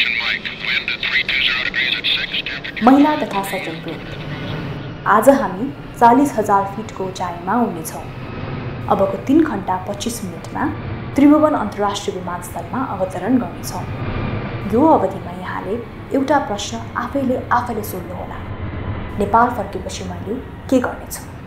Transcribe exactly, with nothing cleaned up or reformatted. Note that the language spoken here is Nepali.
महिला तथा सज्जनवृन्द, आज हामी चालीस हजार फिटको उचाइमा उड्नेछौँ। अबको तीन घण्टा पच्चीस मिनटमा त्रिभुवन अन्तर्राष्ट्रिय विमानस्थलमा अवतरण गर्नेछौँ। यो अवधिमा यहाँले एउटा प्रश्न आफैले आफैले सोध्नुहोला, नेपाल फर्केपछि मैले के गर्नेछु?